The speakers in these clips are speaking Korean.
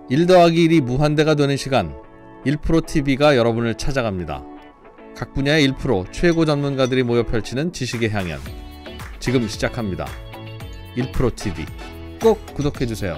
1 더하기 1이 무한대가 되는 시간 1프로TV가 여러분을 찾아갑니다. 각 분야의 1프로 최고 전문가들이 모여 펼치는 지식의 향연 지금 시작합니다. 1프로TV 꼭 구독해주세요.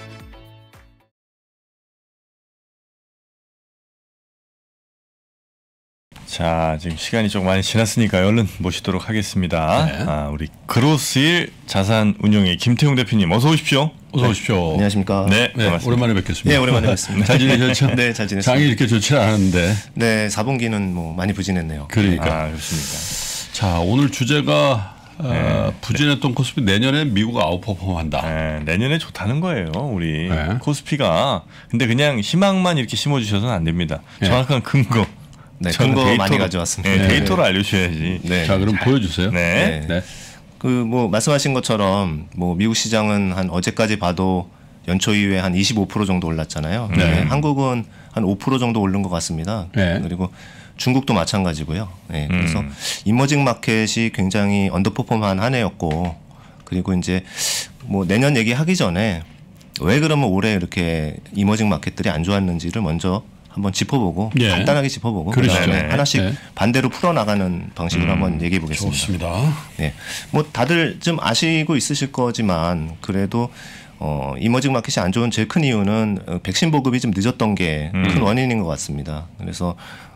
자, 지금 시간이 좀 많이 지났으니까 얼른 모시도록 하겠습니다. 네. 우리 그로스일 자산운용의 김태용 대표님 어서 오십시오. 어서 오십시오. 안녕하십니까. 네, 반갑습니다. 오랜만에 뵙겠습니다. 네, 오랜만에 뵙습니다. 잘 지내셨죠? 네, 잘 지냈습니다. 장이 이렇게 좋지 않은데. 네, 4분기는 뭐 많이 부진했네요. 그러니까. 그렇습니다. 자, 오늘 주제가 부진했던 코스피 내년에 미국 아웃퍼폼한다. 네, 내년에 좋다는 거예요, 우리 네. 코스피가. 근데 그냥 희망만 이렇게 심어주셔서는 안 됩니다. 네. 정확한 근거. 네, 저는 근거 많이 데이터로- 가져왔습니다. 네, 네. 데이터를 알려주셔야지. 네. 자, 그럼 보여주세요. 네. 네. 그 뭐 말씀하신 것처럼 뭐 미국 시장은 한 어제까지 봐도 연초 이후에 한 25% 정도 올랐잖아요. 네. 네, 한국은 한 5% 정도 오른 것 같습니다. 네. 그리고 중국도 마찬가지고요. 네, 그래서 이머징 마켓이 굉장히 언더퍼폼한 한 해였고, 그리고 이제 뭐 내년 얘기하기 전에 왜 그러면 올해 이렇게 이머징 마켓들이 안 좋았는지를 먼저 한번 짚어보고 예. 간단하게 짚어보고 그러시죠. 그다음에 네. 하나씩 네. 반대로 풀어나가는 방식으로 한번 얘기해 보겠습니다. 좋습니다. 네, 뭐 다들 좀 아시고 있으실 거지만 그래도 이머징 마켓이 안 좋은 제일 큰 이유는 백신 보급이 좀 늦었던 게 큰 원인인 것 같습니다. 그래서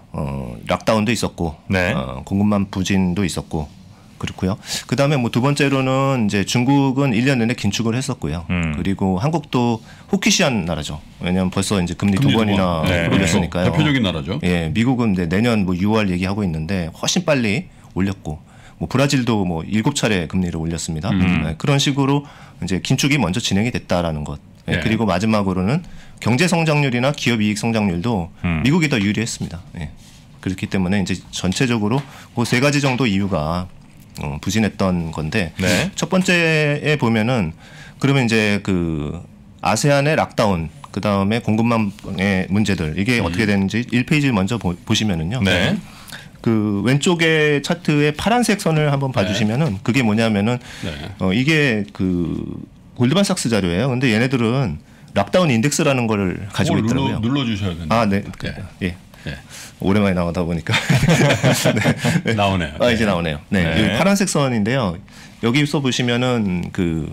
락다운도 있었고 네. 공급망 부진도 있었고 그렇고요. 그 다음에 뭐 두 번째로는 이제 중국은 1년 내내 긴축을 했었고요. 그리고 한국도 호키시한 나라죠. 왜냐하면 벌써 이제 금리 두 번이나 네. 올렸으니까요. 대표적인 나라죠. 예, 미국은 이제 내년 뭐 6월 얘기하고 있는데 훨씬 빨리 올렸고, 뭐 브라질도 뭐 7차례 금리를 올렸습니다. 네, 그런 식으로 이제 긴축이 먼저 진행이 됐다라는 것. 예, 네. 그리고 마지막으로는 경제 성장률이나 기업 이익 성장률도 미국이 더 유리했습니다. 예. 그렇기 때문에 이제 전체적으로 그 세 가지 정도 이유가 부진했던 건데, 네. 첫 번째에 보면은 그러면 이제 그 아세안의 락다운, 그 다음에 공급망의 문제들 이게 어떻게 되는지 1페이지를 먼저 보시면은요. 네. 그 왼쪽에 차트의 파란색 선을 한번 봐주시면은 그게 뭐냐면은 네. 이게 그 골드만삭스 자료예요. 근데 얘네들은 락다운 인덱스라는 걸 가지고 그걸 있더라고요. 눌러주셔야 된다. 아, 네. 네. 예. 네. 오랜만에 나오다 보니까 네. 나오네요. 아, 이제 나오네요. 네. 네. 여기 파란색 선인데요. 여기서 보시면은 그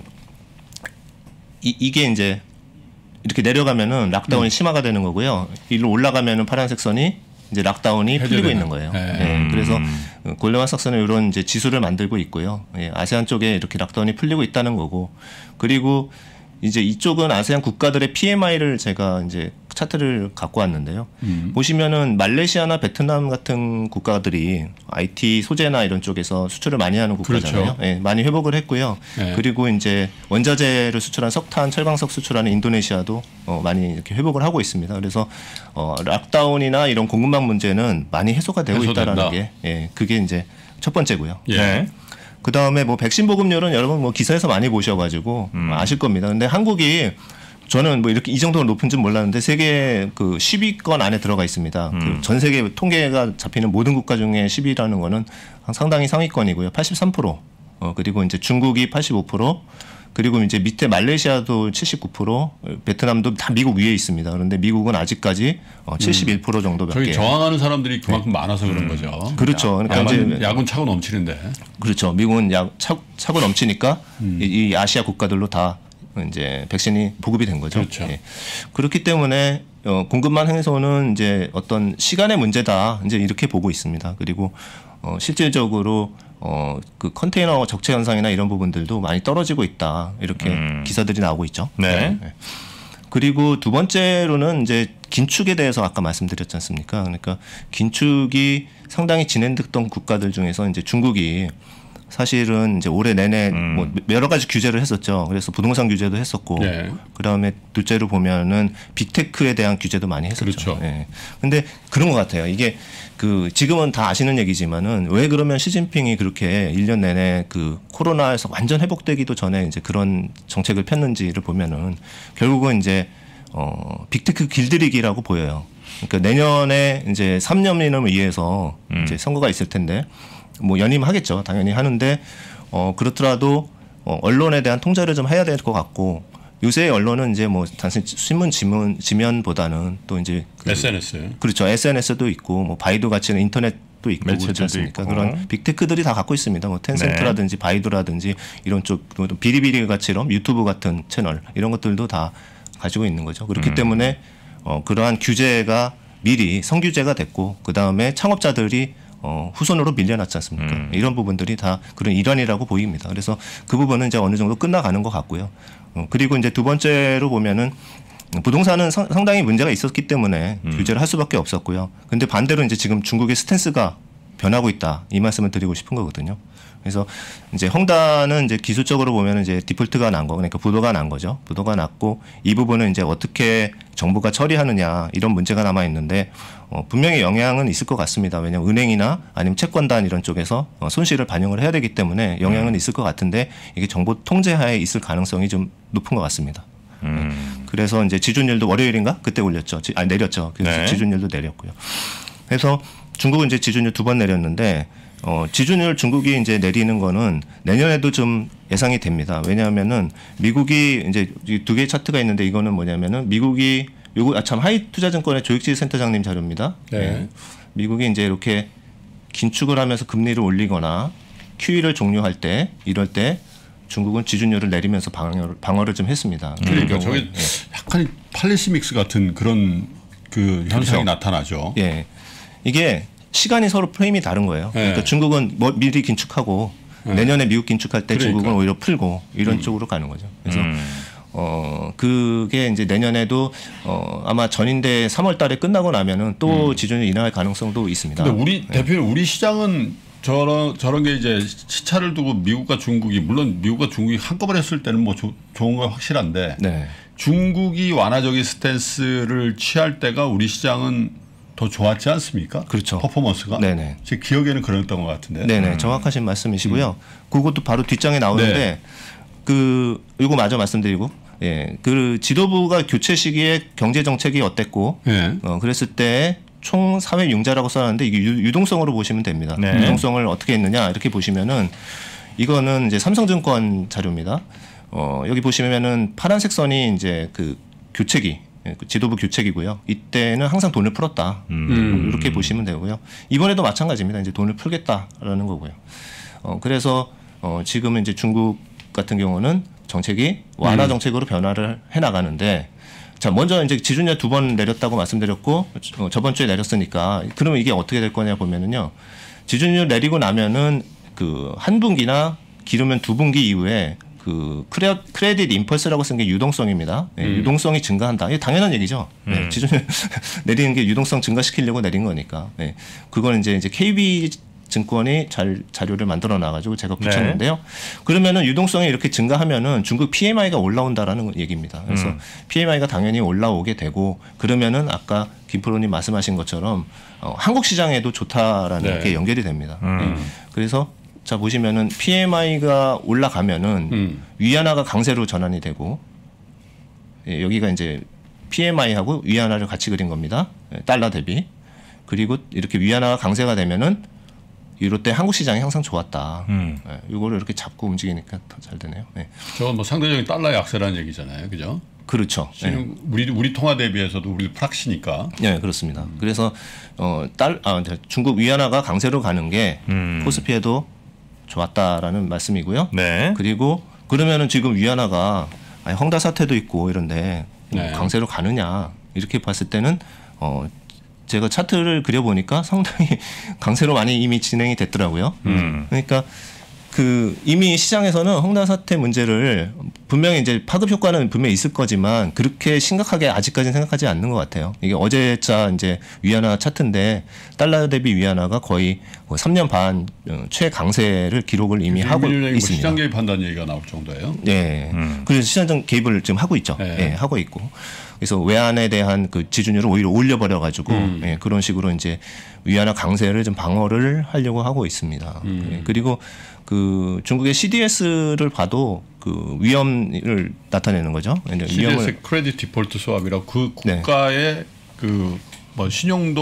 이게 이제 이렇게 내려가면은 락다운이 심화가 되는 거고요. 일로 올라가면은 파란색 선이 이제 락다운이 풀리고 해제되는. 있는 거예요. 네. 네. 그래서 골드만삭스는 이런 이제 지수를 만들고 있고요. 예, 아세안 쪽에 이렇게 락다운이 풀리고 있다는 거고, 그리고 이제 이쪽은 아세안 국가들의 PMI를 제가 이제 차트를 갖고 왔는데요. 보시면은 말레이시아나 베트남 같은 국가들이 IT 소재나 이런 쪽에서 수출을 많이 하는 국가잖아요. 그렇죠. 예, 많이 회복을 했고요. 네. 그리고 이제 원자재를 수출한 석탄, 철광석 수출하는 인도네시아도 많이 이렇게 회복을 하고 있습니다. 그래서 락다운이나 이런 공급망 문제는 많이 해소가 되고 해소된다. 있다라는 게, 예, 그게 이제 첫 번째고요. 예. 네. 그 다음에 뭐 백신 보급률은 여러분 뭐 기사에서 많이 보셔가지고 아실 겁니다. 근데 한국이 저는 뭐 이렇게 이 정도로 높은 줄 몰랐는데 세계 그 10위권 안에 들어가 있습니다. 그 전 세계 통계가 잡히는 모든 국가 중에 10위라는 거는 상당히 상위권이고요. 83%. 그리고 이제 중국이 85%. 그리고 이제 밑에 말레이시아도 79%, 베트남도 다 미국 위에 있습니다. 그런데 미국은 아직까지 71% 정도밖에. 저기 저항하는 사람들이 그만큼 많아서 그런 거죠. 그렇죠. 그러니까 이제 야군 차고 넘치는데. 그렇죠. 미국은 차고 넘치니까 이 아시아 국가들로 다 이제 백신이 보급이 된 거죠. 그렇죠. 예. 그렇기 때문에 공급망 해소는 이제 어떤 시간의 문제다, 이제 이렇게 보고 있습니다. 그리고 실질적으로 그 컨테이너 적체 현상이나 이런 부분들도 많이 떨어지고 있다, 이렇게 기사들이 나오고 있죠. 네. 그리고 두 번째로는 이제 긴축에 대해서 아까 말씀드렸지 않습니까? 그러니까 긴축이 상당히 진행됐던 국가들 중에서 이제 중국이 사실은 이제 올해 내내 뭐 여러 가지 규제를 했었죠. 그래서 부동산 규제도 했었고, 네. 그다음에 둘째로 보면은 빅테크에 대한 규제도 많이 했었죠. 그렇죠. 네. 근데 그런 것 같아요. 이게 그 지금은 다 아시는 얘기지만은 왜 그러면 시진핑이 그렇게 1년 내내 그 코로나에서 완전 회복되기도 전에 이제 그런 정책을 폈는지를 보면은 결국은 이제 빅테크 길들이기라고 보여요. 그러니까 내년에 이제 3년을 위해서 이제 선거가 있을 텐데 뭐 연임하겠죠. 당연히 하는데 그렇더라도 언론에 대한 통제를 좀 해야 될 것 같고, 요새 언론은 이제 뭐 단순히 신문 지면보다는 또 이제 SNS 그렇죠. SNS도 있고 뭐 바이두 같이는 인터넷도 있고 그렇지 않습니까? 있고. 그런 빅테크들이 다 갖고 있습니다. 뭐 텐센트라든지 바이두라든지 이런 쪽 비리비리 같이럼 유튜브 같은 채널 이런 것들도 다 가지고 있는 거죠. 그렇기 때문에 그러한 규제가 미리 선규제가 됐고 그 다음에 창업자들이 후손으로 밀려났지 않습니까? 이런 부분들이 다 그런 일환이라고 보입니다. 그래서 그 부분은 이제 어느 정도 끝나가는 것 같고요. 그리고 이제 두 번째로 보면은 부동산은 상당히 문제가 있었기 때문에 규제를 할 수밖에 없었고요. 근데 반대로 이제 지금 중국의 스탠스가 변하고 있다 이 말씀을 드리고 싶은 거거든요. 그래서 이제 헝다는 이제 기술적으로 보면 이제 디폴트가 난 거, 그러니까 부도가 난 거죠. 부도가 났고 이 부분은 이제 어떻게 정부가 처리하느냐 이런 문제가 남아 있는데 분명히 영향은 있을 것 같습니다. 왜냐하면 은행이나 아니면 채권단 이런 쪽에서 손실을 반영을 해야 되기 때문에 영향은 있을 것 같은데 이게 정부 통제하에 있을 가능성이 좀 높은 것 같습니다. 그래서 이제 지준율도 월요일인가 그때 올렸죠. 내렸죠. 그래서 네. 지준율도 내렸고요. 그래서 중국은 이제 지준율 2번 내렸는데 지준율 중국이 이제 내리는 거는 내년에도 좀 예상이 됩니다. 왜냐하면은 미국이 이제 두 개의 차트가 있는데 이거는 뭐냐면은 미국이 요거 참 하이투자증권의 조익지 센터장님 자료입니다. 네. 미국이 이제 이렇게 긴축을 하면서 금리를 올리거나 QE를 종료할 때 이럴 때 중국은 지준율을 내리면서 방어를 좀 했습니다. 그러니까 저게 약간 팔리시 믹스 같은 그런 그 현상이 그렇죠. 나타나죠. 예, 이게 시간이 서로 프레임이 다른 거예요. 그러니까 네. 중국은 뭐 미리 긴축하고 내년에 미국 긴축할 때 그러니까. 중국은 오히려 풀고 이런 쪽으로 가는 거죠. 그래서 그게 이제 내년에도 아마 전인대 3월 달에 끝나고 나면은 또 지준율 인하할 가능성도 있습니다. 근데 우리 대표님 우리 시장은 저런 게 이제 시차를 두고 미국과 중국이 물론 미국과 중국이 한꺼번에 했을 때는 뭐 좋은 건 확실한데 네. 중국이 완화적인 스탠스를 취할 때가 우리 시장은 더 좋았지 않습니까? 그렇죠. 퍼포먼스가. 네네. 제 기억에는 그랬던 것 같은데. 네네, 정확하신 말씀이시고요. 그것도 바로 뒷장에 나오는데 네. 이거 마저 말씀드리고, 예, 그 지도부가 교체 시기에 경제 정책이 어땠고, 네. 그랬을 때 총 사회 융자라고 써놨는데 이게 유동성으로 보시면 됩니다. 네. 유동성을 어떻게 했느냐 이렇게 보시면은 이거는 이제 삼성증권 자료입니다. 여기 보시면은 파란색 선이 이제 그 교체기. 그 지도부 교체기고요. 이때는 항상 돈을 풀었다. 이렇게 보시면 되고요. 이번에도 마찬가지입니다. 이제 돈을 풀겠다라는 거고요. 그래서 지금은 이제 중국 같은 경우는 정책이 완화 정책으로 변화를 해 나가는데, 자 먼저 이제 지준율 2번 내렸다고 말씀드렸고 저번 주에 내렸으니까 그러면 이게 어떻게 될 거냐 보면은요. 지준율 내리고 나면은 그 한 분기나 길으면 2분기 이후에 그 크레딧 임펄스라고 쓴 게 유동성입니다. 네, 유동성이 증가한다. 이게 당연한 얘기죠. 네, 지준율 내리는 게 유동성 증가시키려고 내린 거니까. 네, 그건 이제 KB 증권이 자료를 만들어 놔가지고 제가 붙였는데요. 그러면은 유동성이 이렇게 증가하면은 중국 PMI가 올라온다라는 얘기입니다. 그래서 PMI가 당연히 올라오게 되고 그러면은 아까 김프로님 말씀하신 것처럼 한국 시장에도 좋다라는 게 연결이 됩니다. 그래서 자 보시면은 PMI가 올라가면은 위안화가 강세로 전환이 되고, 예, 여기가 이제 PMI하고 위안화를 같이 그린 겁니다. 예, 달러 대비. 그리고 이렇게 위안화가 강세가 되면은 이럴 때 한국 시장이 항상 좋았다. 예, 이거를 이렇게 잡고 움직이니까 더 잘 되네요. 예. 저건 뭐 상대적인 달러 약세라는 얘기잖아요, 그죠? 그렇죠. 예. 우리 통화 대비해서도 우리 프락시니까. 네, 그렇습니다. 그래서 중국 위안화가 강세로 가는 게 코스피에도 좋았다라는 말씀이고요. 네. 그리고 그러면은 지금 위안화가 헝다 사태도 있고 이런데 네. 강세로 가느냐 이렇게 봤을 때는 제가 차트를 그려보니까 상당히 강세로 많이 이미 진행이 됐더라고요. 그러니까 그 이미 시장에서는 헝다 사태 문제를 분명히 이제 파급 효과는 분명히 있을 거지만 그렇게 심각하게 아직까지는 생각하지 않는 것 같아요. 이게 어제자 이제 위안화 차트인데 달러 대비 위안화가 거의 3년 반 최강세를 기록을 이미 하고 있습니다. 시장 개입한다는 얘기가 나올 정도예요. 네. 그래서 시장 개입을 지금 하고 있죠. 네. 네, 하고 있고. 그래서 외환에 대한 그 지준율을 오히려 올려버려 가지고 예, 그런 식으로 이제 위안화 강세를 좀 방어를 하려고 하고 있습니다. 예, 그리고 그 중국의 CDS를 봐도 그 위험을 나타내는 거죠. CDS 크레딧 디폴트 스왑이라고 그 네. 국가의 그 뭐 신용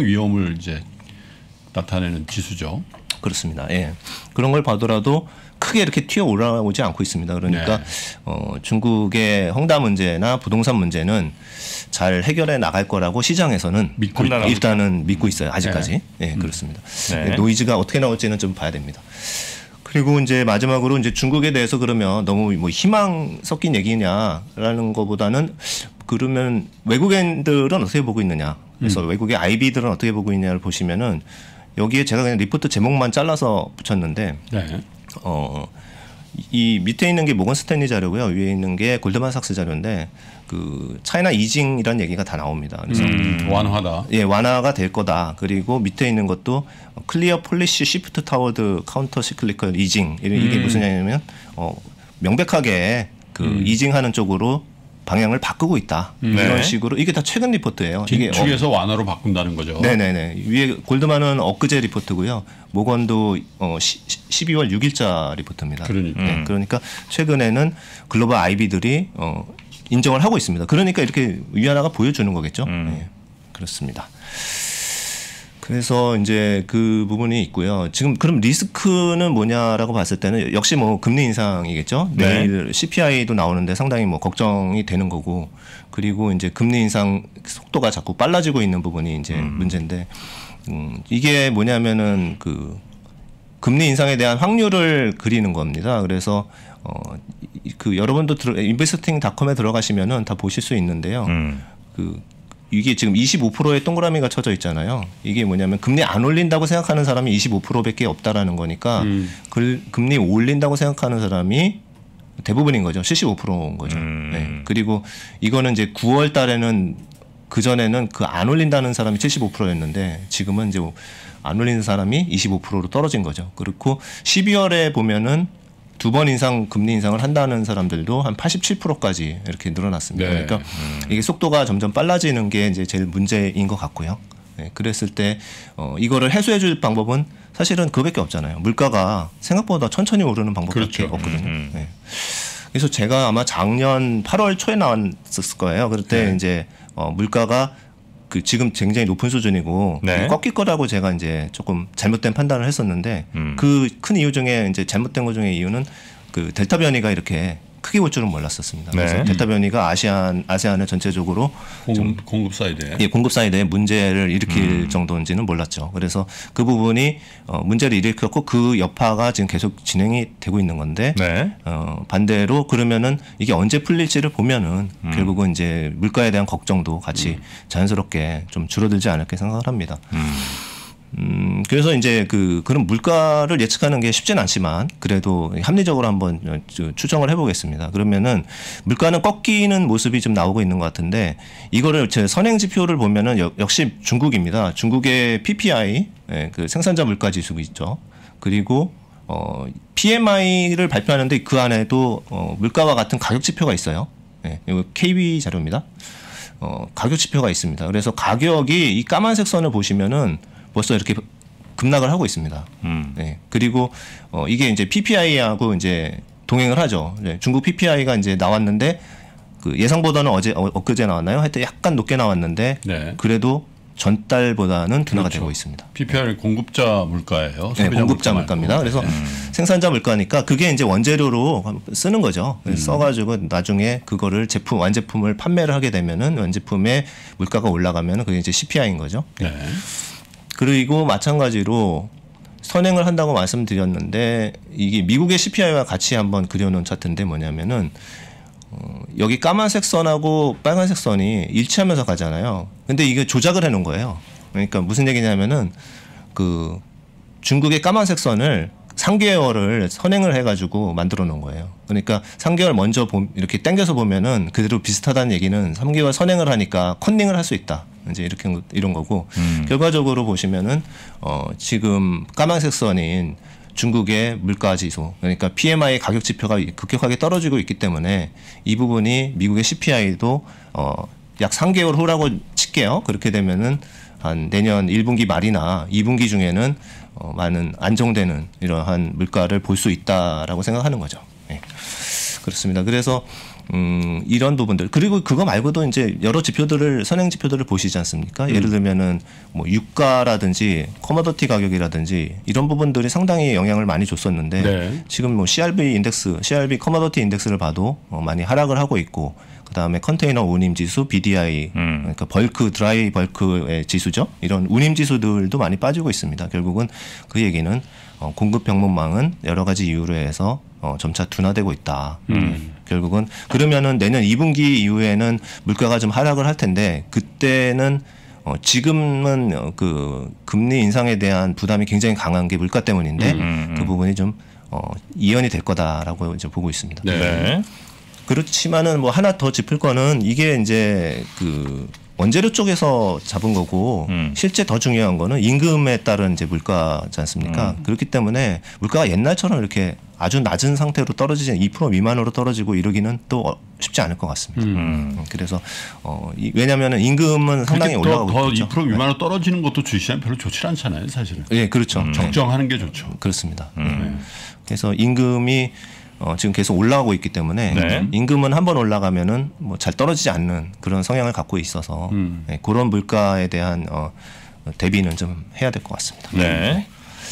위험을 이제 나타내는 지수죠. 그렇습니다. 예. 그런 걸 봐더라도 크게 이렇게 튀어 올라오지 않고 있습니다. 그러니까 중국의 헝다 문제나 부동산 문제는 잘 해결해 나갈 거라고 시장에서는 일단은 믿고 있어요. 아직까지. 네, 그렇습니다. 네. 노이즈가 어떻게 나올지는 좀 봐야 됩니다. 그리고 이제 마지막으로 이제 중국에 대해서 그러면 너무 뭐 희망 섞인 얘기냐라는 것보다는 그러면 외국인들은 어떻게 보고 있느냐. 그래서 외국의 IB들은 어떻게 보고 있냐를 보시면은 여기에 제가 그냥 리포트 제목만 잘라서 붙였는데 이 밑에 있는 게 모건 스탠리 자료고요. 위에 있는 게 골드만삭스 자료인데 그 차이나 이징이라는 얘기가 다 나옵니다. 그래서 완화다. 예, 완화가 될 거다. 그리고 밑에 있는 것도 클리어 폴리시 시프트 타워드 카운터 시클리컬 이징 이게 무슨 얘기냐면 명백하게 그 이징하는 쪽으로 방향을 바꾸고 있다. 이런 식으로 이게 다 최근 리포트예요. 이게 측에서 완화로 바꾼다는 거죠. 네네네. 위에 골드만은 엊그제 리포트고요. 모건도 12월 6일자 리포트입니다. 그러니까 최근에는 글로벌 IB들이 인정을 하고 있습니다. 그러니까 이렇게 위안화가 보여주는 거겠죠. 네, 그렇습니다. 그래서 이제 그 부분이 있고요. 지금 그럼 리스크는 뭐냐라고 봤을 때는 역시 뭐 금리 인상이겠죠. 내일 CPI도 나오는데 상당히 뭐 걱정이 되는 거고, 그리고 이제 금리 인상 속도가 자꾸 빨라지고 있는 부분이 이제 문제인데, 이게 뭐냐면은 그 금리 인상에 대한 확률을 그리는 겁니다. 그래서 그 여러분도 investing.com에 들어가시면은 다 보실 수 있는데요. 이게 지금 25%의 동그라미가 쳐져 있잖아요. 이게 뭐냐면 금리 안 올린다고 생각하는 사람이 25%밖에 없다라는 거니까 금리 올린다고 생각하는 사람이 대부분인 거죠. 75%인 거죠. 네. 그리고 이거는 이제 9월 달에는 그 전에는 그 안 올린다는 사람이 75%였는데 지금은 이제 안 올리는 사람이 25%로 떨어진 거죠. 그렇고 12월에 보면은 2번 금리 인상을 한다는 사람들도 한 87%까지 이렇게 늘어났습니다. 네. 그러니까 이게 속도가 점점 빨라지는 게 이제 제일 문제인 것 같고요. 네, 그랬을 때 이거를 해소해 줄 방법은 사실은 그거밖에 없잖아요. 물가가 생각보다 천천히 오르는 방법밖에 없거든요. 네. 그래서 제가 아마 작년 8월 초에 나왔을 거예요. 그럴 때 이제 물가가 그 지금 굉장히 높은 수준이고 꺾일 거라고 제가 이제 조금 잘못된 판단을 했었는데 그 큰 이유 중에 이제 잘못된 것 중에 이유는 그 델타 변이가 이렇게 크게 올 줄은 몰랐었습니다. 그래서 델타 변이가 아세안을 전체적으로 공급 사이드에 공급 사이드에 문제를 일으킬 정도인지는 몰랐죠. 그래서 그 부분이 문제를 일으켰고 그 여파가 지금 계속 진행이 되고 있는 건데 반대로 그러면은 이게 언제 풀릴지를 보면은 결국은 이제 물가에 대한 걱정도 같이 자연스럽게 좀 줄어들지 않을까 생각을 합니다. 그래서 이제 그런 물가를 예측하는 게 쉽지는 않지만 그래도 합리적으로 한번 추정을 해보겠습니다. 그러면은 물가는 꺾이는 모습이 좀 나오고 있는 것 같은데 이거를 제 선행 지표를 보면은 역시 중국입니다. 중국의 PPI, 그 생산자 물가 지수 있죠. 그리고 PMI를 발표하는데 그 안에도 물가와 같은 가격 지표가 있어요. 이거 KB 자료입니다. 가격 지표가 있습니다. 그래서 가격이 이 까만색 선을 보시면은 벌써 이렇게 급락을 하고 있습니다. 네. 그리고 이게 이제 PPI하고 이제 동행을 하죠. 네. 중국 PPI가 이제 나왔는데 그 예상보다는 엊그제 나왔나요? 하여튼 약간 높게 나왔는데 그래도 전달보다는 둔화가 되고 있습니다. PPI 공급자 물가예요. 네, 공급자 물가입니다. 그래서 생산자 물가니까 그게 이제 원재료로 쓰는 거죠. 써가지고 나중에 그거를 완제품을 판매를 하게 되면은 완제품의 물가가 올라가면은 그게 이제 CPI인 거죠. 그리고 마찬가지로 선행을 한다고 말씀드렸는데 이게 미국의 CPI와 같이 한번 그려놓은 차트인데 뭐냐면은 여기 까만색 선하고 빨간색 선이 일치하면서 가잖아요. 근데 이게 조작을 해놓은 거예요. 그러니까 무슨 얘기냐면은 그 중국의 까만색 선을 3개월을 선행을 해가지고 만들어 놓은 거예요. 그러니까 3개월 먼저 이렇게 당겨서 보면은 그대로 비슷하다는 얘기는 3개월 선행을 하니까 컨닝을 할 수 있다. 이제 이렇게 이런 거고 결과적으로 보시면은 지금 까만색 선인 중국의 물가 지수 그러니까 PMI 가격 지표가 급격하게 떨어지고 있기 때문에 이 부분이 미국의 CPI도 약 3개월 후라고 칠게요. 그렇게 되면은 한 내년 1분기 말이나 2분기 중에는 많은 안정되는 이러한 물가를 볼 수 있다라고 생각하는 거죠. 네. 그렇습니다. 그래서 이런 부분들 그리고 그거 말고도 이제 여러 지표들을 선행 지표들을 보시지 않습니까? 예를 들면은 뭐 유가라든지 커머더티 가격이라든지 이런 부분들이 상당히 영향을 많이 줬었는데 네. 지금 뭐 CRB 인덱스, CRB 커머더티 인덱스를 봐도 많이 하락을 하고 있고 그다음에 컨테이너 운임 지수, BDI 그러니까 벌크 드라이 벌크의 지수죠. 이런 운임 지수들도 많이 빠지고 있습니다. 결국은 그 얘기는 공급 병목망은 여러 가지 이유로 해서 점차 둔화되고 있다. 결국은 그러면은 내년 2분기 이후에는 물가가 좀 하락을 할 텐데 그때는 지금은 그 금리 인상에 대한 부담이 굉장히 강한 게 물가 때문인데 그 부분이 좀 이연이 될 거다라고 이제 보고 있습니다. 네. 그렇지만은 뭐 하나 더 짚을 거는 이게 이제 그 원재료 쪽에서 잡은 거고 실제 더 중요한 거는 임금에 따른 이제 물가지 않습니까? 그렇기 때문에 물가가 옛날처럼 이렇게 아주 낮은 상태로 떨어지지 2% 미만으로 떨어지고 이러기는 또 쉽지 않을 것 같습니다. 그래서 왜냐하면은 임금은 상당히 올라가고 더 있죠. 2% 미만으로 떨어지는 것도 주시면 별로 좋지 않잖아요, 사실은. 예, 그렇죠. 적정하는 게 좋죠. 그렇습니다. 그래서 임금이 지금 계속 올라가고 있기 때문에 네. 임금은 한번 올라가면은 뭐 잘 떨어지지 않는 그런 성향을 갖고 있어서 네, 그런 물가에 대한 대비는 좀 해야 될 것 같습니다. 네.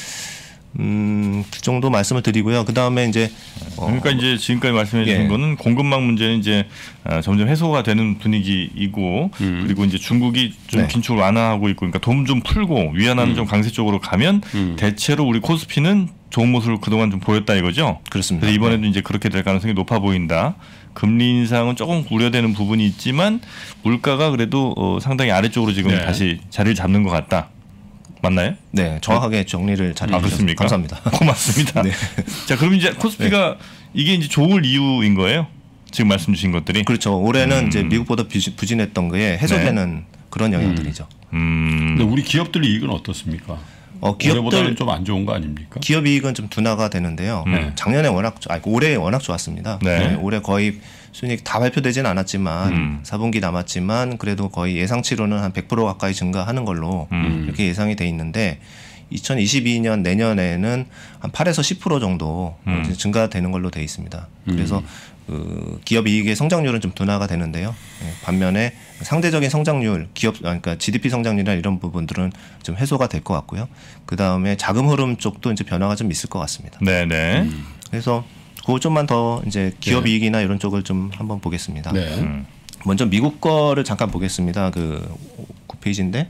그 정도 말씀을 드리고요. 그 다음에 이제 그러니까 이제 지금까지 말씀해 주신 예. 거는 공급망 문제는 이제 점점 해소가 되는 분위기이고 그리고 이제 중국이 좀 네. 긴축을 완화하고 있고 그러니까 돈 좀 풀고 위안화는 좀 강세 쪽으로 가면 대체로 우리 코스피는 좋은 모습을 그동안 좀 보였다 이거죠. 그렇습니다. 그래서 이번에도 이제 그렇게 될 가능성이 높아 보인다. 금리 인상은 조금 우려되는 부분이 있지만 물가가 그래도 상당히 아래쪽으로 지금 네. 다시 자리를 잡는 것 같다. 맞나요? 네, 정확하게 정리를 잘 해주셔서 그렇습니까? 감사합니다. 고맙습니다. 네. 자, 그럼 이제 코스피가 이게 이제 좋을 이유인 거예요? 지금 말씀 주신 것들이? 그렇죠. 올해는 이제 미국보다 부진했던 거에 해소되는 네. 그런 영향들이죠. 근데 우리 기업들 이익은 어떻습니까? 올해보다는 기업들 좀 안 좋은 거 아닙니까? 기업 이익은 좀 둔화가 되는데요. 작년에 올해 워낙 좋았습니다. 네. 올해 거의 순이익 다 발표되지는 않았지만 4분기 남았지만 그래도 거의 예상치로는 한 100% 가까이 증가하는 걸로 이렇게 예상이 돼 있는데 2022년 내년에는 한 8에서 10% 정도 이제 증가되는 걸로 돼 있습니다. 그래서 그 기업 이익의 성장률은 좀 둔화가 되는데요. 반면에 상대적인 성장률, 그러니까 GDP 성장률이나 이런 부분들은 좀 해소가 될 것 같고요. 그 다음에 자금 흐름 쪽도 이제 변화가 좀 있을 것 같습니다. 네네. 그래서 그거 좀만 더 이제 기업 네. 이익이나 이런 쪽을 좀 한번 보겠습니다. 네. 먼저 미국 거를 잠깐 보겠습니다. 그 9페이지인데,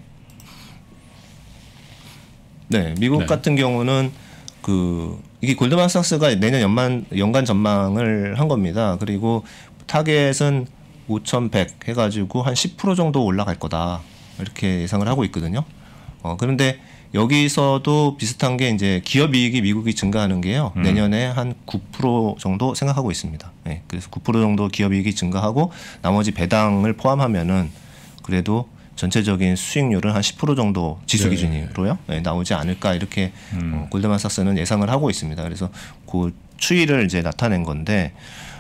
네, 미국 네. 같은 경우는 이게 골드만삭스가 내년 연간 전망을 한 겁니다. 그리고 타겟은 5,100 해가지고 한 10% 정도 올라갈 거다 이렇게 예상을 하고 있거든요. 그런데 여기서도 비슷한 게 이제 기업 이익이 미국이 증가하는 게요. 내년에 한 9% 정도 생각하고 있습니다. 네, 그래서 9% 정도 기업 이익이 증가하고 나머지 배당을 포함하면은 그래도 전체적인 수익률은 한 10% 정도 지수 네. 기준으로요. 네, 나오지 않을까 이렇게 골드만삭스는 예상을 하고 있습니다. 그래서 그 추이를 이제 나타낸 건데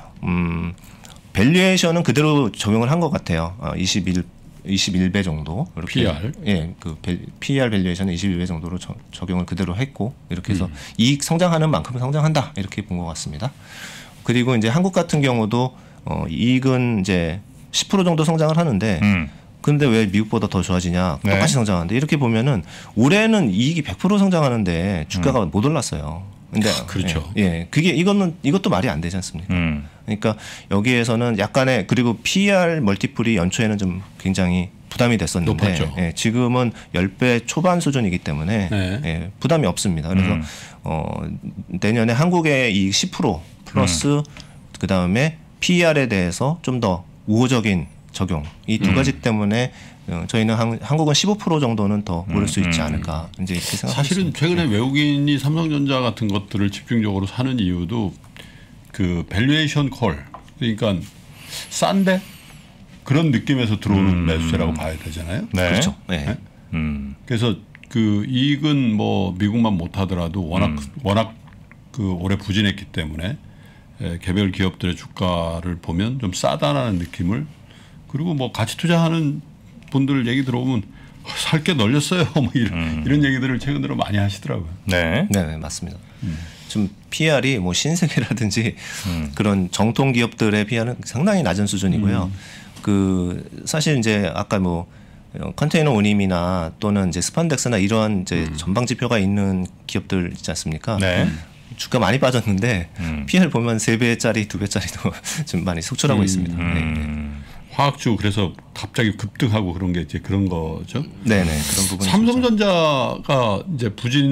밸류에이션은 그대로 적용을 한 것 같아요. 21배 정도 이렇게 PER. 예, 그 PER 밸류에이션은 21배 정도로 적용을 그대로 했고 이렇게 해서 이익 성장하는 만큼 성장한다 이렇게 본 것 같습니다. 그리고 이제 한국 같은 경우도 이익은 이제 10% 정도 성장을 하는데 근데 왜 미국보다 더 좋아지냐? 네. 똑같이 성장하는데 이렇게 보면은 올해는 이익이 100% 성장하는데 주가가 못 올랐어요. 근데 그렇죠. 예, 이것도 말이 안 되지 않습니까? 그러니까 여기에서는 약간의 그리고 PER 멀티플이 연초에는 좀 굉장히 부담이 됐었는데 높았죠. 예, 지금은 10배 초반 수준이기 때문에 네. 예, 부담이 없습니다. 그래서 내년에 한국의 이익 10% 플러스 그 다음에 PER에 대해서 좀 더 우호적인 적용 이 두 가지 때문에 저희는 한국은 15% 정도는 더 오를 수 있지 않을까 이제 이렇게 생각합니다. 사실은 최근에 외국인이 삼성전자 같은 것들을 집중적으로 사는 이유도 그 밸류에이션 콜 그러니까 싼데 그런 느낌에서 들어오는 매수세라고 봐야 되잖아요. 네. 그렇죠. 네. 그래서 그 이익은 뭐 미국만 못하더라도 워낙 그 올해 부진했기 때문에 개별 기업들의 주가를 보면 좀 싸다라는 느낌을 그리고 뭐 가치 투자하는 분들 얘기 들어보면 살 게 널렸어요. 뭐 이런 얘기들을 최근 들어 많이 하시더라고요. 네. 네, 맞습니다. 좀 PR이 뭐 신세계라든지 그런 정통 기업들의 PR은 상당히 낮은 수준이고요. 그 사실 이제 아까 뭐 컨테이너 운임이나 또는 이제 스판덱스나 이런 이제 전방 지표가 있는 기업들 있지 않습니까? 네. 주가 많이 빠졌는데 PR 보면 3배짜리, 2배짜리도 좀 많이 속출하고 있습니다. 네. 화학주 그래서 갑자기 급등하고 그런 게 이제 그런 거죠. 네네 그런 부분. 삼성전자가 이제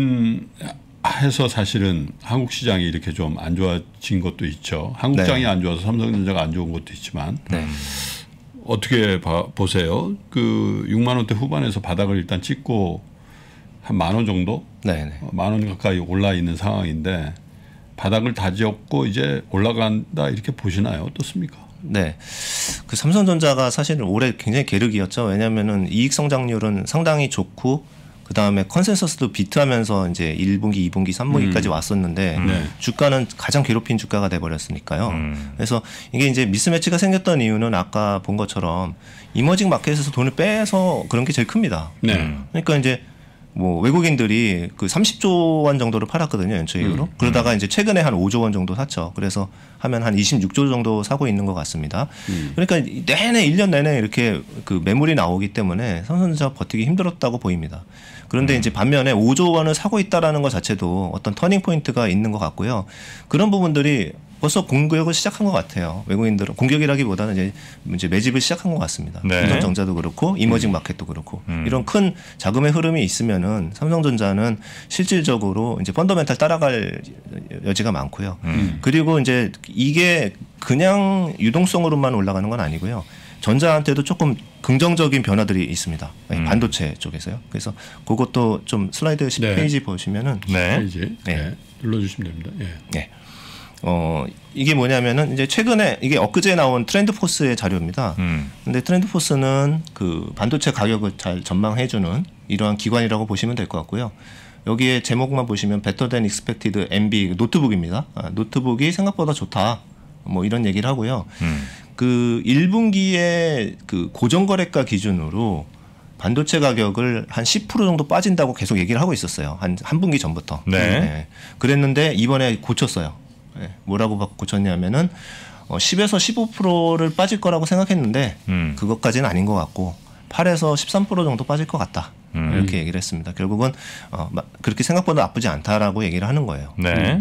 부진해서 사실은 한국 시장이 이렇게 좀 안 좋아진 것도 있죠. 한국장이 안 좋아서 삼성전자가 안 좋은 것도 있지만 어떻게 보세요? 그 6만 원대 후반에서 바닥을 일단 찍고 한 10,000원 정도, 10,000원 가까이 올라 있는 상황인데 바닥을 다지었고 이제 올라간다 이렇게 보시나요? 어떻습니까? 네, 그 삼성전자가 사실은 올해 굉장히 계륵이었죠. 왜냐하면은 이익 성장률은 상당히 좋고 그 다음에 컨센서스도 비트하면서 이제 1분기, 2분기, 3분기까지 왔었는데 주가는 가장 괴롭힌 주가가 돼버렸으니까요. 그래서 이게 이제 미스매치가 생겼던 이유는 아까 본 것처럼 이머징 마켓에서 돈을 빼서 그런 게 제일 큽니다. 그러니까 이제 뭐 외국인들이 그 30조 원 정도를 팔았거든요, 연초 이후로. 그러다가 이제 최근에 한 5조 원 정도 샀죠. 그래서 하면 한 26조 정도 사고 있는 것 같습니다. 그러니까 내내 1년 내내 이렇게 그 매물이 나오기 때문에 삼성전자 버티기 힘들었다고 보입니다. 그런데 이제 반면에 5조 원을 사고 있다라는 것 자체도 어떤 터닝 포인트가 있는 것 같고요. 그런 부분들이 벌써 공격을 시작한 것 같아요. 외국인들은 공격이라기보다는 이제 매집을 시작한 것 같습니다. 삼성전자도 그렇고 이머징 마켓도 그렇고 이런 큰 자금의 흐름이 있으면은 삼성전자는 실질적으로 이제 펀더멘탈 따라갈 여지가 많고요. 그리고 이제 이게 그냥 유동성으로만 올라가는 건 아니고요. 전자한테도 조금 긍정적인 변화들이 있습니다. 반도체 쪽에서요. 그래서 그것도 좀 슬라이드 10페이지 보시면은 페이지 눌러주시면 됩니다. 네. 이게 뭐냐면은 이제 최근에 이게 엊그제 나온 트렌드포스의 자료입니다. 근데 트렌드포스는 그 반도체 가격을 잘 전망해주는 이러한 기관이라고 보시면 될 것 같고요. 여기에 제목만 보시면 Better than expected MB 노트북입니다. 노트북이 생각보다 좋다. 뭐 이런 얘기를 하고요. 그 1분기에 그 고정거래가 기준으로 반도체 가격을 한 10% 정도 빠진다고 계속 얘기를 하고 있었어요. 한 분기 전부터. 그랬는데 이번에 고쳤어요. 뭐라고 고쳤냐면은 10에서 15%를 빠질 거라고 생각했는데 그것까지는 아닌 것 같고 8에서 13% 정도 빠질 것 같다. 이렇게 얘기를 했습니다. 결국은 그렇게 생각보다 나쁘지 않다라고 얘기를 하는 거예요.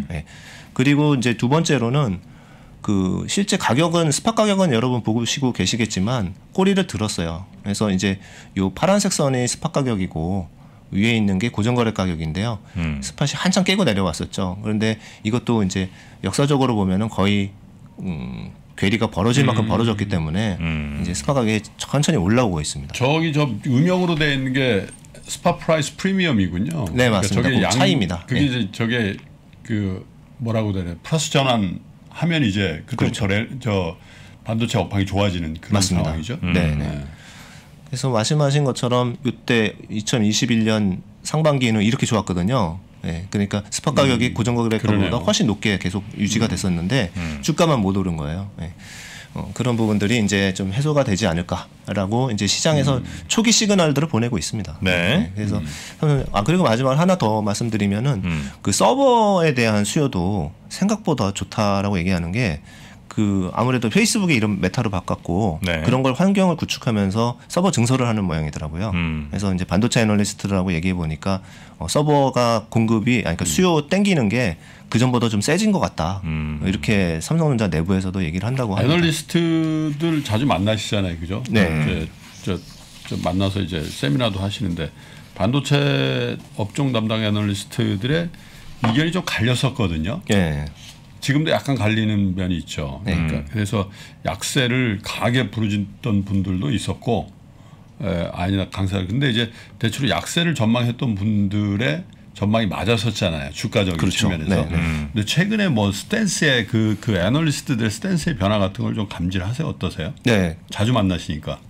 그리고 이제 두 번째로는 그 실제 가격은 스팟 가격은 여러분 보시고 계시겠지만 꼬리를 들었어요. 그래서 이제 요 파란색 선이 스팟 가격이고 위에 있는 게 고정거래 가격인데요. 스팟이 한참 깨고 내려왔었죠. 그런데 이것도 이제 역사적으로 보면은 거의 괴리가 벌어질 만큼 벌어졌기 때문에 이제 스팟 가격이 천천히 올라오고 있습니다. 저기 저 음영으로 되어 있는 게 스팟 프라이스 프리미엄이군요. 네, 맞습니다. 그러니까 저게 차이입니다. 그게 이제 저게 그 뭐라고 되나 플러스 전환하면 이제 그때부터 저 반도체 업황이 좋아지는 그런 맞습니다. 상황이죠. 네. 그래서 말씀하신 것처럼 이때 2021년 상반기에는 이렇게 좋았거든요. 그러니까 스팟 가격이 고정거래가보다 훨씬 높게 계속 유지가 됐었는데 주가만 못 오른 거예요. 그런 부분들이 이제 좀 해소가 되지 않을까라고 이제 시장에서 초기 시그널들을 보내고 있습니다. 그래서 그리고 마지막으로 하나 더 말씀드리면은 그 서버에 대한 수요도 생각보다 좋다라고 얘기하는 게 그 아무래도 페이스북이 이런 메타로 바꿨고 그런 걸 환경을 구축하면서 서버 증설을 하는 모양이더라고요. 그래서 이제 반도체 애널리스트라고 얘기해 보니까 서버가 공급이 그러니까 수요 땡기는 게 그 전보다 좀 세진 것 같다. 이렇게 삼성전자 내부에서도 얘기를 한다고 합니다. 애널리스트들 자주 만나시잖아요, 그죠? 저 만나서 이제 세미나도 하시는데 반도체 업종 담당 애널리스트들의 의견이 좀 갈렸었거든요. 지금도 약간 갈리는 면이 있죠. 그러니까 그래서 약세를 강하게 부르짖던 분들도 있었고, 아니나 강세를. 근데 이제 대체로 약세를 전망했던 분들의 전망이 맞았었잖아요. 주가적인 측면에서. 근데 최근에 뭐 스탠스의 그 애널리스트들의 스탠스의 변화 같은 걸 좀 감지를 하세요. 어떠세요? 자주 만나시니까.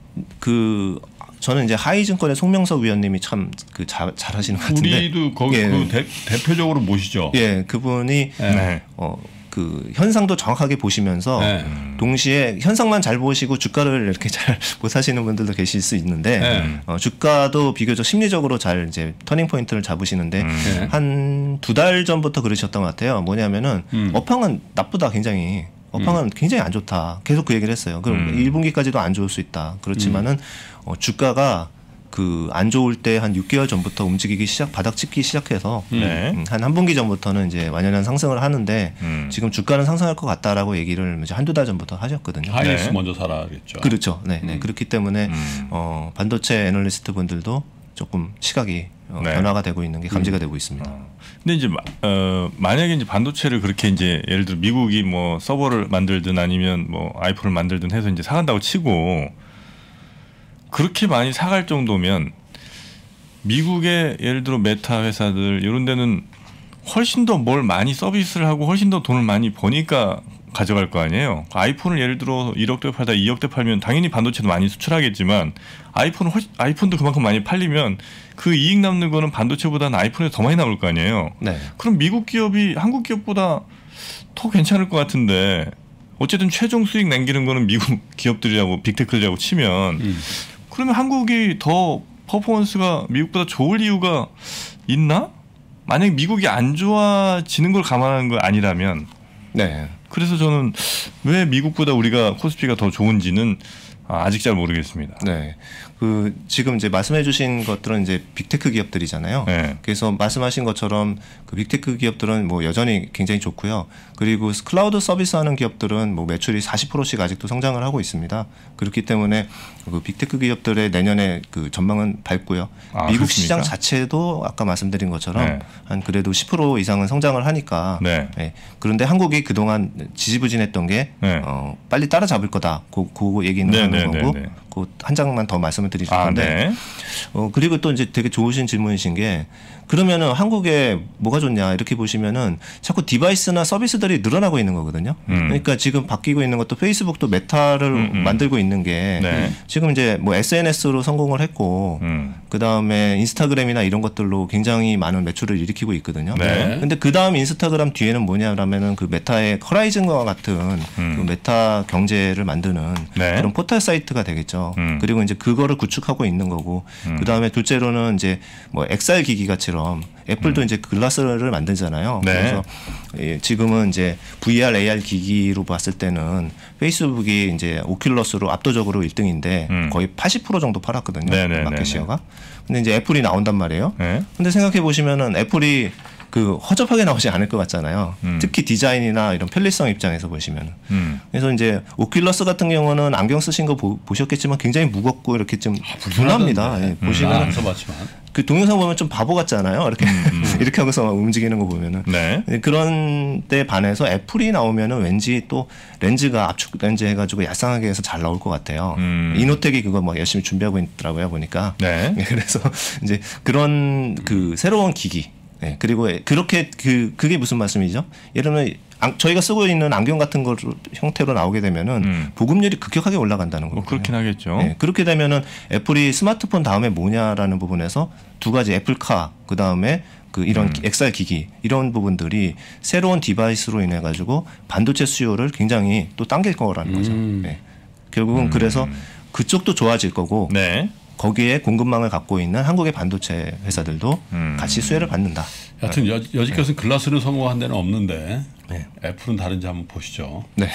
저는 이제 하이증권의 송명석 위원님이 참 잘하시는 것 같은데. 우리도 거기 대표적으로 모시죠. 그분이 그 현상도 정확하게 보시면서 네. 동시에 현상만 잘 보시고 주가를 이렇게 잘 못 하시는 분들도 계실 수 있는데 네. 주가도 비교적 심리적으로 잘 이제 터닝 포인트를 잡으시는데 네. 한 2달 전부터 그러셨던 것 같아요. 뭐냐면은 업황은 나쁘다 굉장히. 업황은 굉장히 안 좋다. 계속 그 얘기를 했어요. 그럼 1분기까지도 안 좋을 수 있다. 그렇지만은 주가가 그 안 좋을 때 한 6개월 전부터 움직이기 바닥 찍기 시작해서 한 분기 전부터는 이제 완연한 상승을 하는데 지금 주가는 상승할 것 같다라고 얘기를 이제 한두 달 전부터 하셨거든요. 하이닉스 네. 먼저 사라겠죠. 그렇죠. 네, 네. 그렇기 때문에 반도체 애널리스트 분들도 조금 시각이 네. 변화가 되고 있는 게 감지가 되고 있습니다. 근데 이제 만약에 이제 반도체를 그렇게 이제 예를 들어 미국이 뭐 서버를 만들든 아니면 뭐 아이폰을 만들든 해서 이제 사간다고 치고 그렇게 많이 사갈 정도면 미국의 예를 들어 메타 회사들 이런 데는 훨씬 더 뭘 많이 서비스를 하고 훨씬 더 돈을 많이 버니까 가져갈 거 아니에요. 아이폰을 예를 들어 1억대 팔다 2억대 팔면 당연히 반도체도 많이 수출하겠지만 아이폰도 그만큼 많이 팔리면 그 이익 남는 거는 반도체보다는 아이폰에 더 많이 나올 거 아니에요. 네. 그럼 미국 기업이 한국 기업보다 더 괜찮을 것 같은데 어쨌든 최종 수익 남기는 거는 미국 기업들이라고 빅테크들이라고 치면 그러면 한국이 더 퍼포먼스가 미국보다 좋을 이유가 있나? 만약에 미국이 안 좋아지는 걸 감안하는 거 아니라면 네. 그래서 저는 왜 미국보다 우리가 코스피가 더 좋은지는 아직 잘 모르겠습니다. 네. 그 지금 이제 말씀해주신 것들은 이제 빅테크 기업들이잖아요. 네. 그래서 말씀하신 것처럼 그 빅테크 기업들은 뭐 여전히 굉장히 좋고요. 그리고 클라우드 서비스하는 기업들은 뭐 매출이 40%씩 아직도 성장을 하고 있습니다. 그렇기 때문에 그 빅테크 기업들의 내년에 그 전망은 밝고요. 미국 그렇습니까? 시장 자체도 아까 말씀드린 것처럼 네. 한 그래도 10% 이상은 성장을 하니까. 네. 네. 그런데 한국이 그동안 지지부진했던 게 네. 빨리 따라잡을 거다. 그 얘기는 네, 하는 네, 거고. 네, 네. 그 한 장만 더 말씀을 드릴 건데. 네. 그리고 또 이제 되게 좋으신 질문이신 게 그러면은 한국에 뭐가 좋냐 이렇게 보시면은 자꾸 디바이스나 서비스들이 늘어나고 있는 거거든요. 그러니까 지금 바뀌고 있는 것도 페이스북도 메타를 만들고 있는 게 네. 지금 이제 뭐 SNS로 성공을 했고 그 다음에 인스타그램이나 이런 것들로 굉장히 많은 매출을 일으키고 있거든요. 네. 근데 그 다음 인스타그램 뒤에는 뭐냐라면은 그 메타의 허라이즌과 같은 그 메타 경제를 만드는 네. 그런 포털 사이트가 되겠죠. 그리고 이제 그거를 구축하고 있는 거고 그 다음에 둘째로는 이제 뭐 XR 기기가처럼 애플도 이제 글라스를 만들잖아요. 네. 그래서 지금은 이제 VR, AR 기기로 봤을 때는 페이스북이 이제 오큘러스로 압도적으로 1등인데 거의 80% 정도 팔았거든요. 네, 네, 마켓 네, 시어가. 근데 이제 애플이 나온단 말이에요. 네. 근데 생각해 보시면은 애플이 그 허접하게 나오지 않을 것 같잖아요. 특히 디자인이나 이런 편리성 입장에서 보시면. 그래서 이제 오큘러스 같은 경우는 안경 쓰신 거 보셨겠지만 굉장히 무겁고 이렇게 좀 불합니다. 예, 보시면 안 써봤지만. 그 동영상 보면 좀 바보 같잖아요. 이렇게 이렇게 하고서 막 움직이는 거 보면은. 네. 그런 데 반해서 애플이 나오면은 왠지 또 렌즈가 압축 렌즈 해가지고 야상하게 해서 잘 나올 것 같아요. 이노텍이 그거 막 열심히 준비하고 있더라고요 보니까. 네. 그래서 이제 그런 그 새로운 기기. 네, 그리고 그렇게 그게 무슨 말씀이죠? 예를 들면 저희가 쓰고 있는 안경 같은 거 형태로 나오게 되면은 보급률이 급격하게 올라간다는 거예요. 뭐 그렇긴 하겠죠. 네, 그렇게 되면은 애플이 스마트폰 다음에 뭐냐라는 부분에서 두 가지 애플카 그 다음에 그 이런 XR 기기 이런 부분들이 새로운 디바이스로 인해 가지고 반도체 수요를 굉장히 또 당길 거라는 거죠. 네. 결국은 그래서 그쪽도 좋아질 거고. 네. 거기에 공급망을 갖고 있는 한국의 반도체 회사들도 같이 수혜를 받는다. 여하튼 여지껏은 글라스를 성공한 데는 없는데 네. 애플은 다른지 한번 보시죠. 네.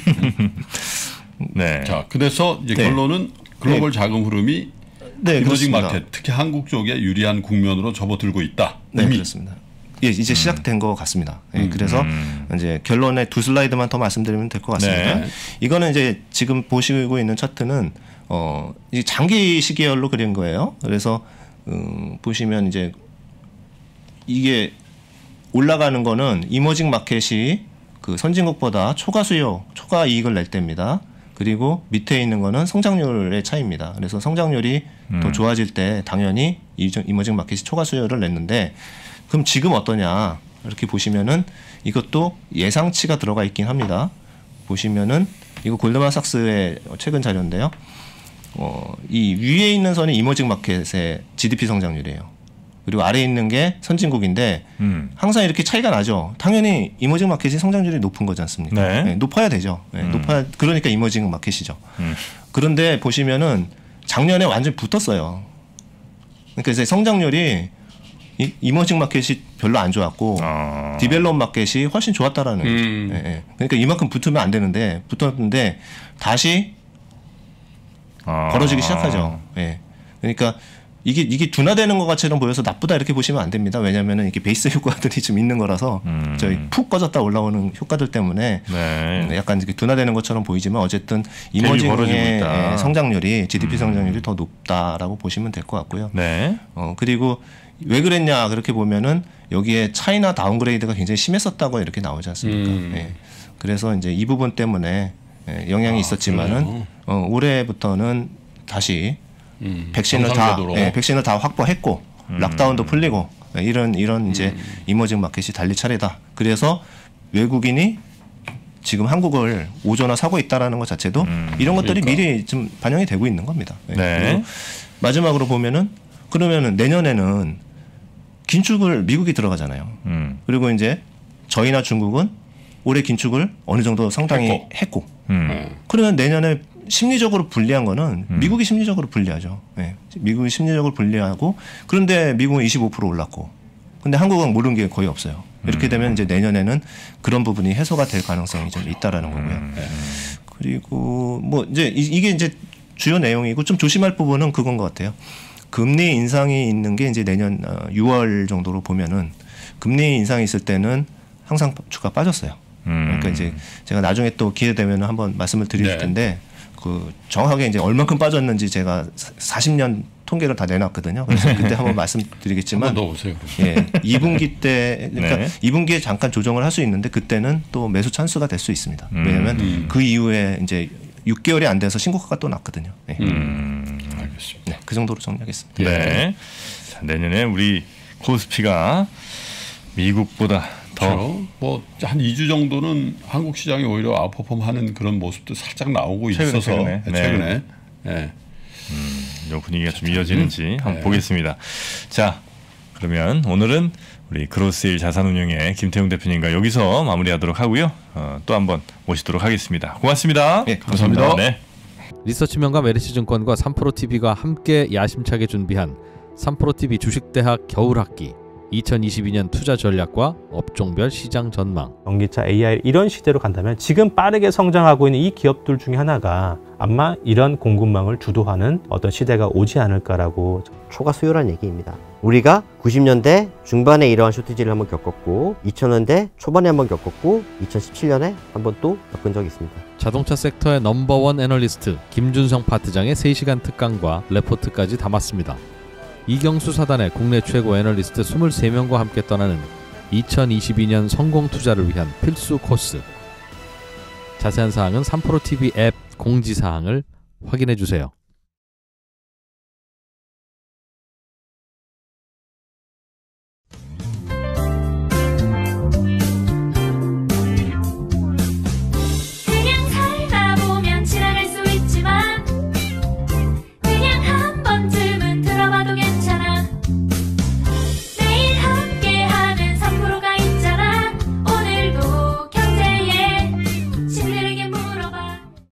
네. 자, 그래서 이제 네. 결론은 글로벌 자금 흐름이 네, 이머징 그렇습니다. 마켓, 특히 한국 쪽에 유리한 국면으로 접어들고 있다. 네, 이미. 그렇습니다. 예, 이제 시작된 것 같습니다. 예, 그래서 이제 결론에 두 슬라이드만 더 말씀드리면 될 것 같습니다. 네. 이거는 이제 지금 보시고 있는 차트는 이 장기 시계열로 그린 거예요. 그래서 보시면 이제 이게 올라가는 거는 이머징 마켓이 그 선진국보다 초과 수요, 초과 이익을 낼 때입니다. 그리고 밑에 있는 거는 성장률의 차이입니다. 그래서 성장률이 더 좋아질 때 당연히 이머징 마켓이 초과 수요를 냈는데 그럼 지금 어떠냐 이렇게 보시면은 이것도 예상치가 들어가 있긴 합니다. 보시면은 이거 골드만삭스의 최근 자료인데요. 이 위에 있는 선이 이머징 마켓의 GDP 성장률이에요. 그리고 아래에 있는 게 선진국인데 항상 이렇게 차이가 나죠. 당연히 이머징 마켓이 성장률이 높은 거지 않습니까? 네. 네, 높아야 되죠. 네, 높아야 그러니까 이머징 마켓이죠. 그런데 보시면은 작년에 완전히 붙었어요. 그러니까 이제 성장률이 이머징 마켓이 별로 안 좋았고 디벨롭 마켓이 훨씬 좋았다라는 거죠. 예, 예. 그러니까 이만큼 붙으면 안 되는데 붙었는데 다시 벌어지기 시작하죠. 예. 그러니까 이게 둔화되는 것처럼 보여서 나쁘다 이렇게 보시면 안 됩니다. 왜냐하면 이게 베이스 효과들이 좀 있는 거라서 저희 푹 꺼졌다 올라오는 효과들 때문에 네. 약간 이렇게 둔화되는 것처럼 보이지만 어쨌든 이머징의 성장률이 GDP 성장률이 더 높다라고 보시면 될 것 같고요. 네. 그리고 왜 그랬냐 그렇게 보면은 여기에 차이나 다운그레이드가 굉장히 심했었다고 이렇게 나오지 않습니까? 예. 그래서 이제 이 부분 때문에 영향이 있었지만은 올해부터는 다시 백신을 다 확보했고 락다운도 풀리고 이런 이제 이머징 마켓이 달릴 차례다. 그래서 외국인이 지금 한국을 오조나 사고 있다라는 것 자체도 이런 것들이 미리 좀 반영이 되고 있는 겁니다. 네. 마지막으로 보면은 그러면은 내년에는 긴축을 미국이 들어가잖아요. 그리고 이제 저희나 중국은 올해 긴축을 어느 정도 상당히 했고 그러면 내년에 심리적으로 불리한 거는 미국이 심리적으로 불리하죠. 네. 미국이 심리적으로 불리하고 그런데 미국은 25% 올랐고 근데 한국은 모르는 게 거의 없어요. 이렇게 되면 이제 내년에는 그런 부분이 해소가 될 가능성이 좀 있다라는 거고요. 그리고 뭐 이제 이게 이제 주요 내용이고 좀 조심할 부분은 그건 것 같아요. 금리 인상이 있는 게 이제 내년 6월 정도로 보면은 금리 인상이 있을 때는 항상 주가 빠졌어요. 그러니까 이제 제가 나중에 또 기회 되면 한번 말씀을 드릴 텐데 그 정확하게 이제 얼만큼 빠졌는지 제가 40년 통계를 다 내놨거든요. 그래서 그때 한번 말씀드리겠지만, 한번 더 오세요. 예, 2분기 때 그러니까 2분기에 잠깐 조정을 할 수 있는데 그때는 또 매수 찬스가 될 수 있습니다. 왜냐하면 그 이후에 이제 6개월이 안 돼서 신고가가 또 났거든요. 네. 알겠습니다. 네, 그 정도로 정리하겠습니다. 네. 자, 내년에 우리 코스피가 미국보다 더 뭐한 2주 정도는 한국 시장이 오히려 아웃퍼폼하는 그런 모습도 살짝 나오고 있어서 최근에 이 분위기가 좀 이어지는지 한번 보겠습니다. 자, 그러면 오늘은 우리 그로스일 자산운용의 김태웅 대표님과 여기서 마무리하도록 하고요. 또 한번 모시도록 하겠습니다. 고맙습니다. 네, 감사합니다. 네. 리서치명가 메리츠증권과 3프로TV가 함께 야심차게 준비한 3프로TV 주식대학 겨울학기 2022년 투자 전략과 업종별 시장 전망. 전기차, AI 이런 시대로 간다면 지금 빠르게 성장하고 있는 이 기업들 중에 하나가 아마 이런 공급망을 주도하는 어떤 시대가 오지 않을까라고. 초과 수요란 얘기입니다. 우리가 90년대 중반에 이러한 쇼티지를 한번 겪었고 2000년대 초반에 한번 겪었고 2017년에 한번 또 겪은 적이 있습니다. 자동차 섹터의 넘버원 애널리스트 김준성 파트장의 3시간 특강과 레포트까지 담았습니다. 이경수 사단의 국내 최고 애널리스트 23명과 함께 떠나는 2022년 성공 투자를 위한 필수 코스. 자세한 사항은 3프로TV 앱 공지사항을 확인해 주세요.